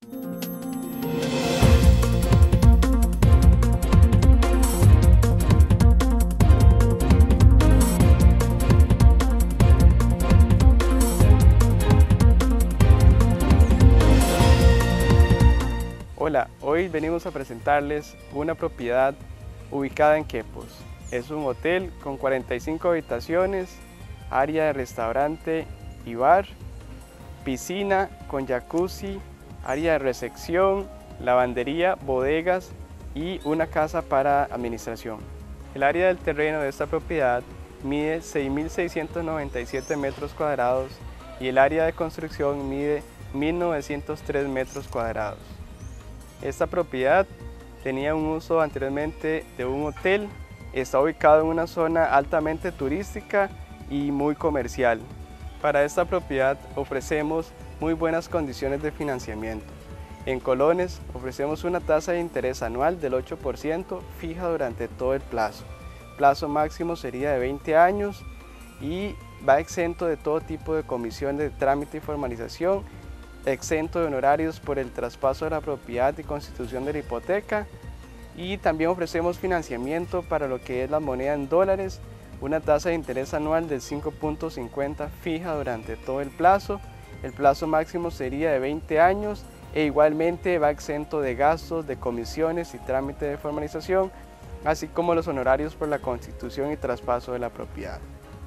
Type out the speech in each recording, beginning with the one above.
Hola, hoy venimos a presentarles una propiedad ubicada en Quepos. Es un hotel con 45 habitaciones, área de restaurante y bar, piscina con jacuzzi, área de recepción, lavandería, bodegas y una casa para administración. El área del terreno de esta propiedad mide 6.697 metros cuadrados y el área de construcción mide 1.903 metros cuadrados. Esta propiedad tenía un uso anteriormente de un hotel, está ubicado en una zona altamente turística y muy comercial. Para esta propiedad ofrecemos muy buenas condiciones de financiamiento. En Colones ofrecemos una tasa de interés anual del 8% fija durante todo el plazo. El plazo máximo sería de 20 años y va exento de todo tipo de comisiones de trámite y formalización, exento de honorarios por el traspaso de la propiedad y constitución de la hipoteca, y también ofrecemos financiamiento para lo que es la moneda en dólares, una tasa de interés anual del 5.50 fija durante todo el plazo máximo sería de 20 años e igualmente va exento de gastos, de comisiones y trámite de formalización, así como los honorarios por la constitución y traspaso de la propiedad.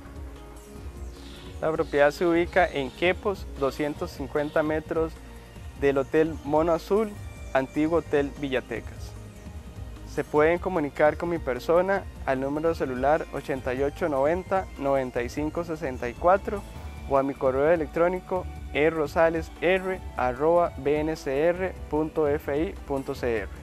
La propiedad se ubica en Quepos, 250 metros del Hotel Mono Azul, antiguo Hotel Villatecas. Se pueden comunicar con mi persona al número celular 8890-9564 o a mi correo electrónico rrosalesr@bncr.fi.cr.